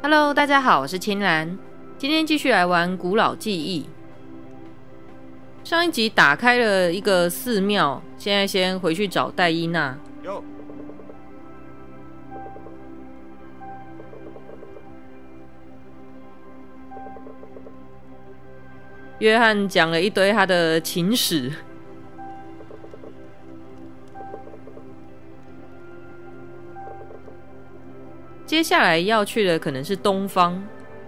Hello， 大家好，我是青兰，今天继续来玩古老记忆。上一集打开了一个寺庙，现在先回去找戴伊娜。约翰讲了一堆他的情史。接下来要去的可能是东方。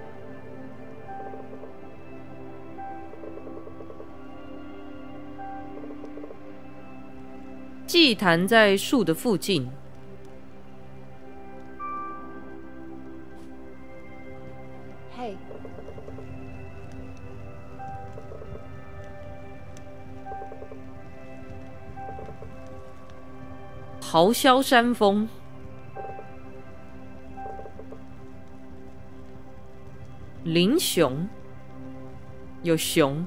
祭坛在树的附近。 嘿， 咆哮山峰。林熊，有熊。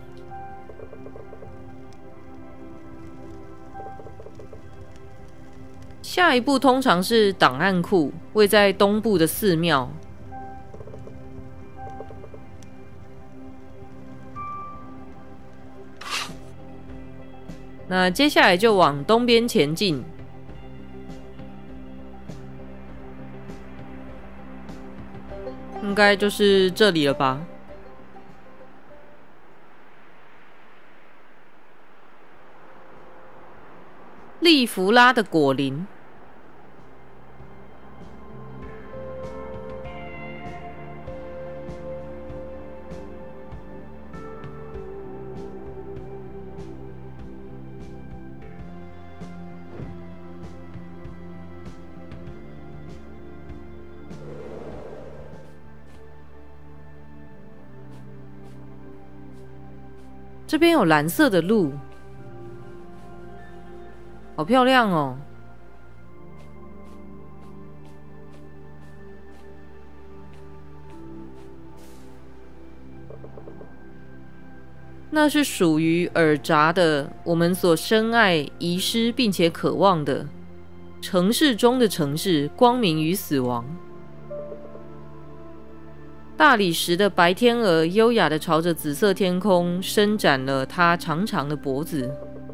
下一步通常是档案库，位在东部的寺庙。那接下来就往东边前进。应该就是这里了吧？利弗拉的果林。这边有蓝色的路，好漂亮哦！那是属于尔扎的，我们所深爱、遗失并且渴望的城市中的城市，光明与死亡。大理石的白天鹅优雅地朝着紫色天空伸展了它长长的脖子，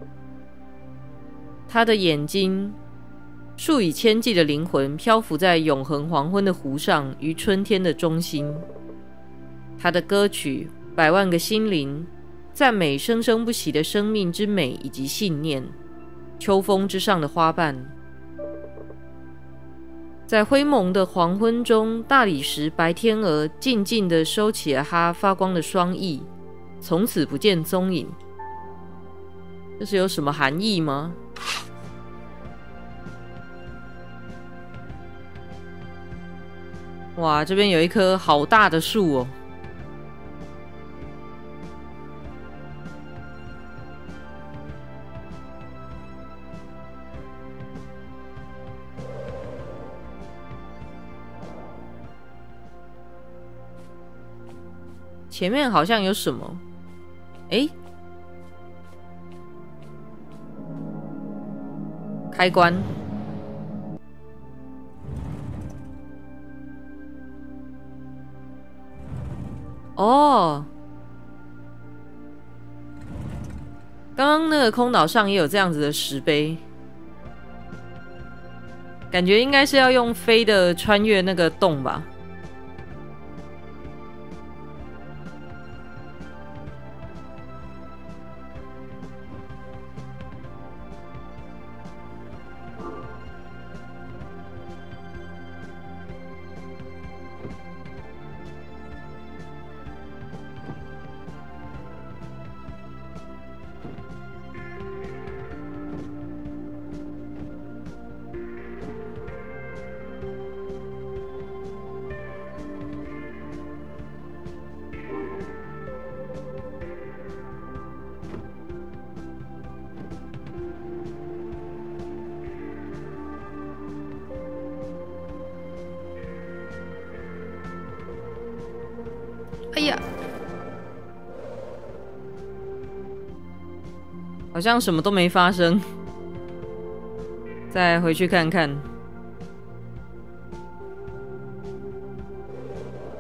它的眼睛数以千计的灵魂漂浮在永恒黄昏的湖上与春天的中心。它的歌曲百万个心灵赞美生生不息的生命之美以及信念。秋风之上的花瓣，在灰蒙的黄昏中，大理石白天鹅静静地收起了它发光的双翼，从此不见踪影。这是有什么含义吗？哇，这边有一棵好大的树哦！前面好像有什么？诶，开关。哦，刚刚那个空岛上也有这样子的石碑，感觉应该是要用飞的穿越那个洞吧。哎呀，好像什么都没发生。再回去看看。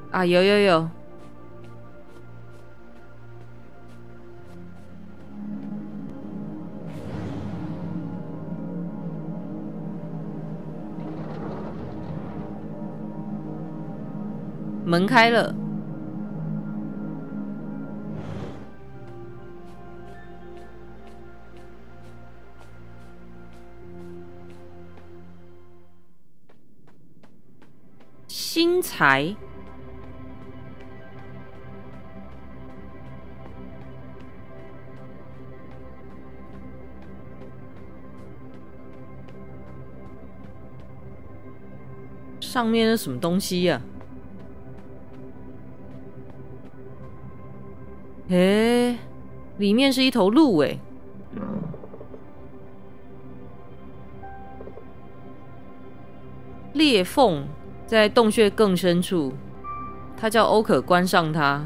啊，有。门开了。新材。上面是什么东西呀？里面是一头鹿诶。裂缝在洞穴更深处，他叫欧可关上它。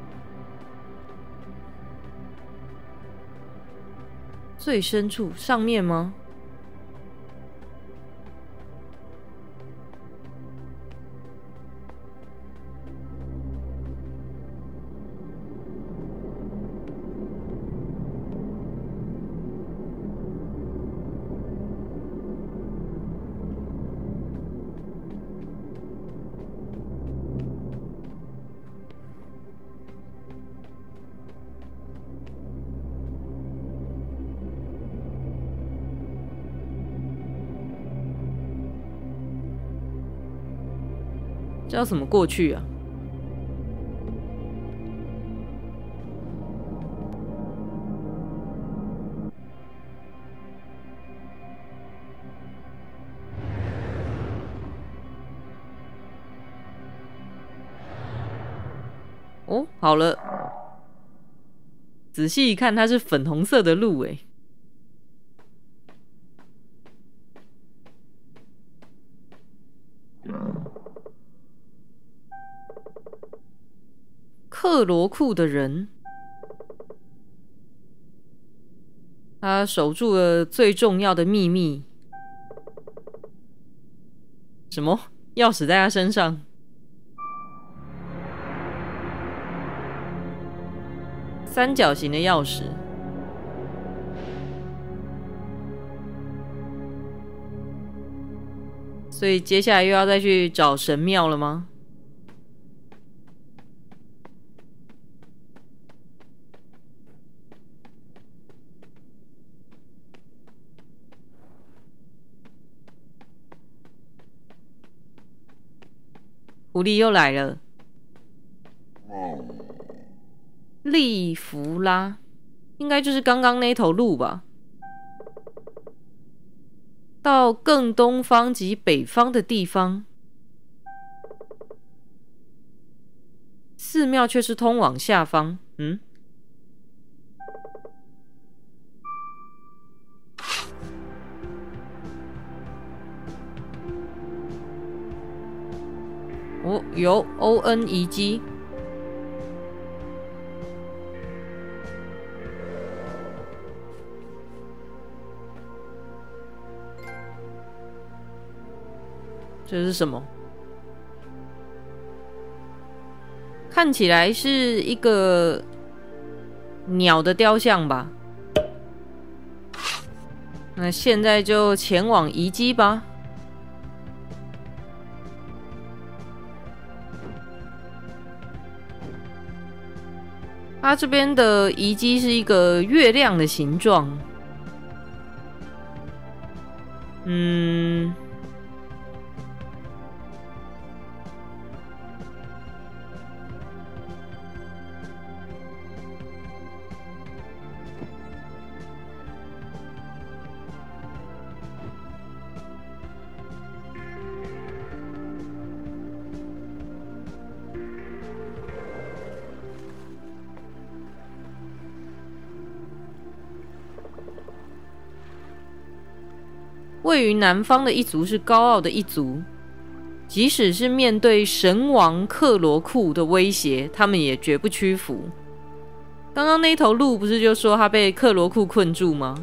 最深处，上面吗？这要怎么过去啊？哦，好了，仔细一看，它是粉红色的鹿诶。克罗库的人，他守住了最重要的秘密。什么？钥匙在他身上？三角形的钥匙。所以接下来又要再去找神庙了吗？狐狸又来了。利弗拉，应该就是刚刚那头鹿吧？到更东方及北方的地方，寺庙却是通往下方。哦，有 ON 遗迹。这是什么？看起来是一个鸟的雕像吧。那现在就前往遗迹吧。它这边的遗迹是一个月亮的形状。位于南方的一族是高傲的一族，即使是面对神王克罗库的威胁，他们也绝不屈服。刚刚那头鹿不是就说他被克罗库困住吗？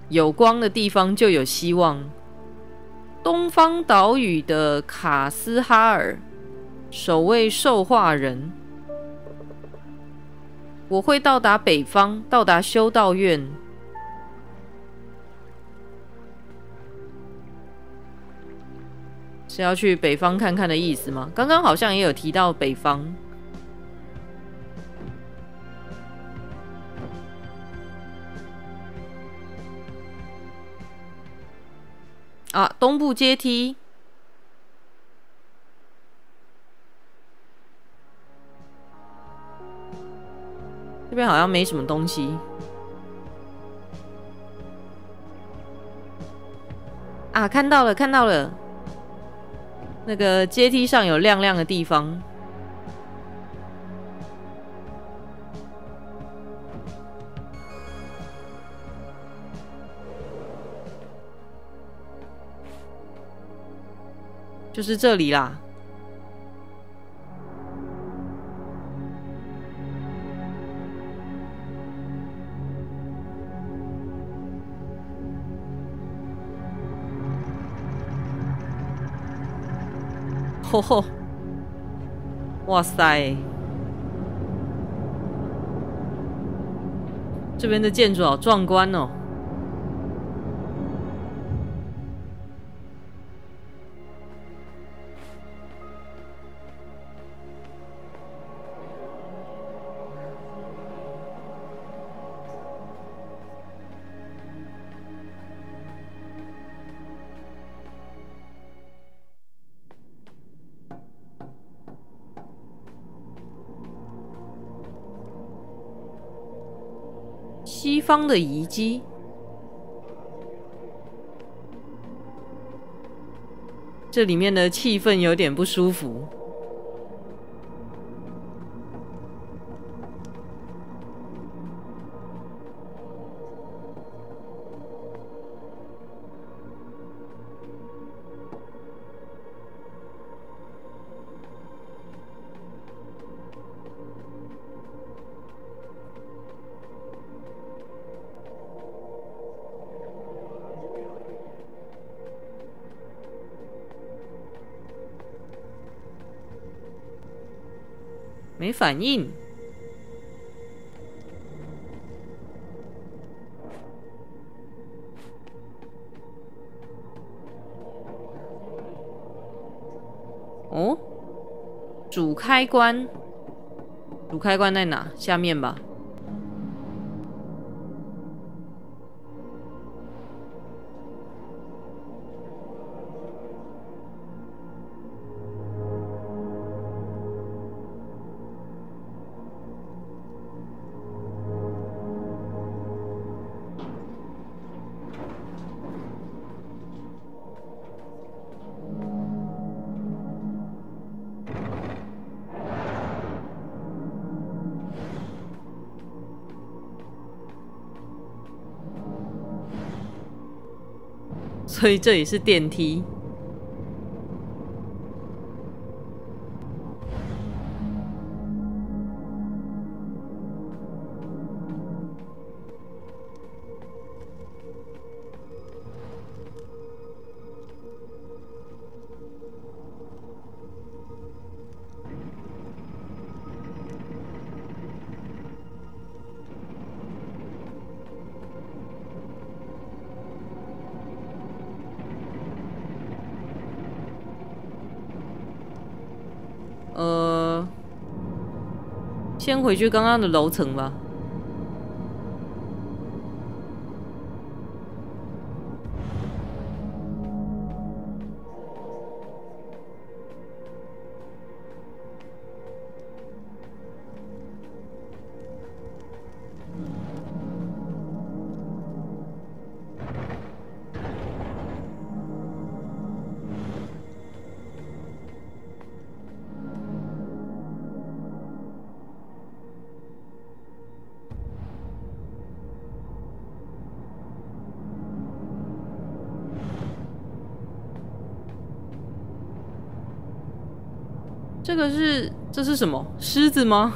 有光的地方就有希望。东方岛屿的卡斯哈尔，首位兽化人。我会到达北方，到达修道院。是要去北方看看的意思吗？刚刚好像也有提到北方。啊，东部阶梯。这边好像没什么东西。啊，看到了，看到了。那个阶梯上有亮亮的地方。就是这里啦。吼吼！哇塞！这边的建筑好壮观哦。西方的遗迹，这里面的气氛有点不舒服。没反应。哦，主开关，主开关在哪？下面吧。所以这里是电梯。先回去刚刚的楼层吧。这是什么？狮子吗？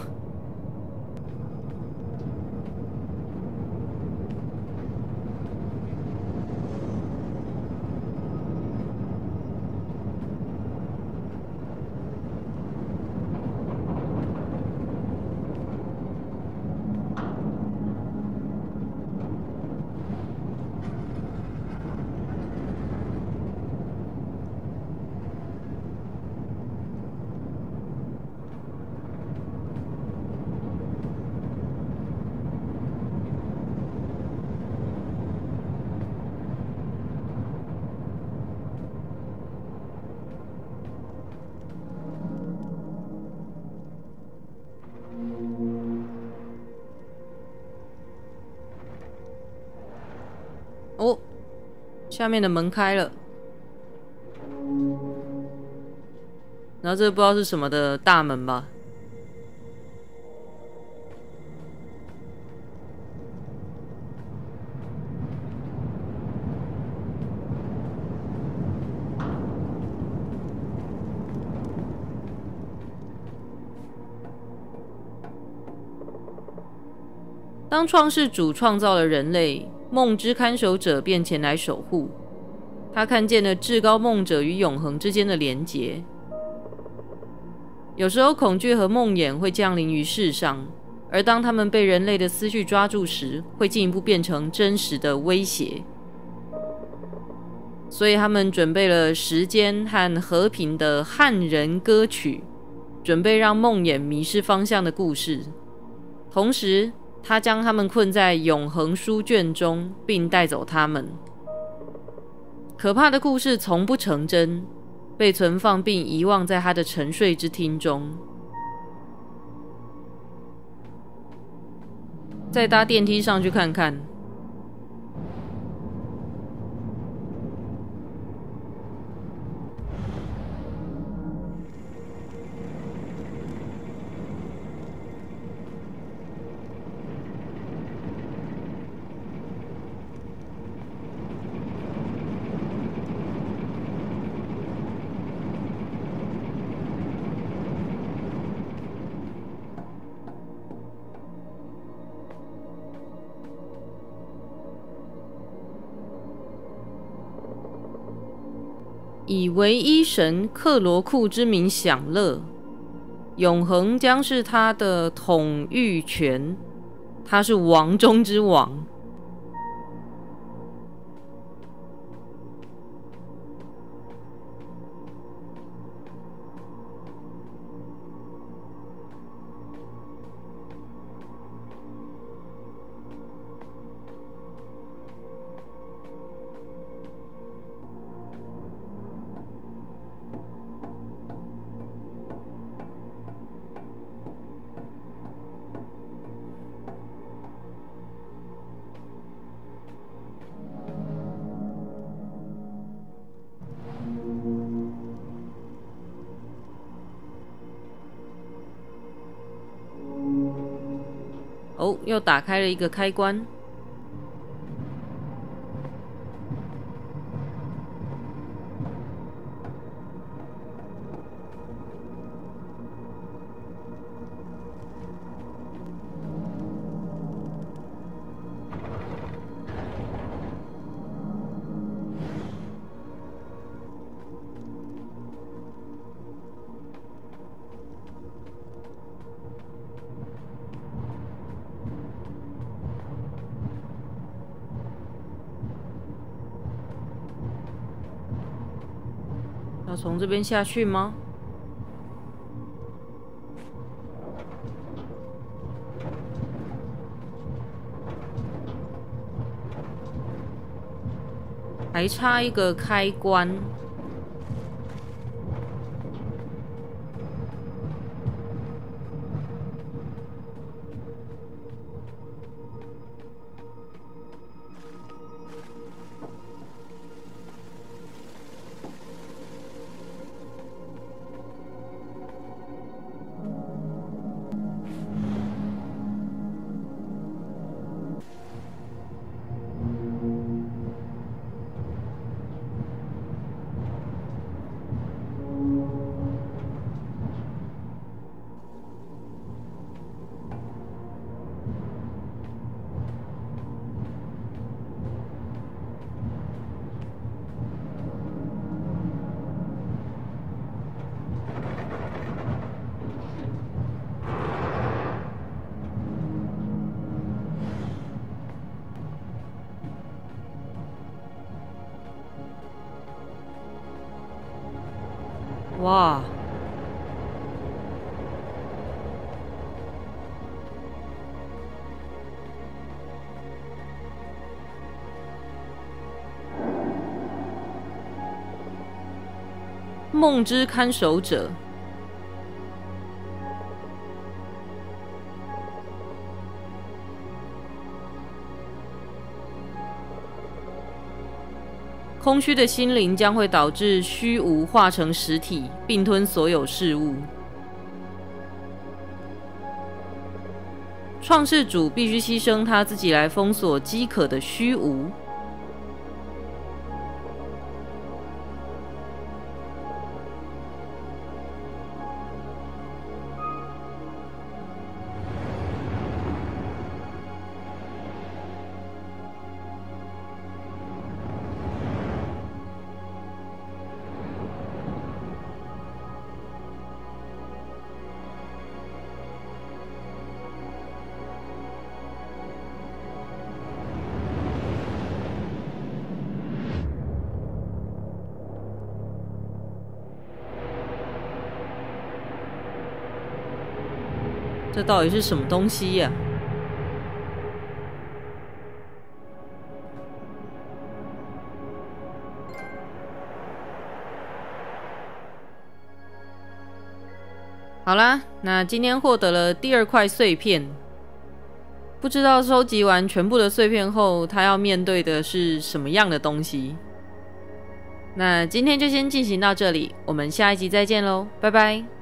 下面的门开了，然后这个不知道是什么的大门吧。当创世主创造了人类，梦之看守者便前来守护。他看见了至高梦者与永恒之间的连结。有时候恐惧和梦魇会降临于世上，而当他们被人类的思绪抓住时，会进一步变成真实的威胁。所以他们准备了时间和和平的汉人歌曲，准备让梦魇迷失方向的故事。同时他将他们困在永恒书卷中，并带走他们。可怕的故事从不成真，被存放并遗忘在他的沉睡之厅中。再搭电梯上去看看。以唯一神克罗库之名享乐，永恒将是他的统御权，他是王中之王。哦，又打开了一个开关。要从这边下去吗？还差一个开关。哇！梦之看守者。 空虚的心灵将会导致虚无化成实体，并吞所有事物。创世主必须牺牲他自己来封锁饥渴的虚无。这到底是什么东西呀？好啦，那今天获得了第2块碎片，不知道收集完全部的碎片后，他要面对的是什么样的东西？那今天就先进行到这里，我们下一集再见喽，拜拜。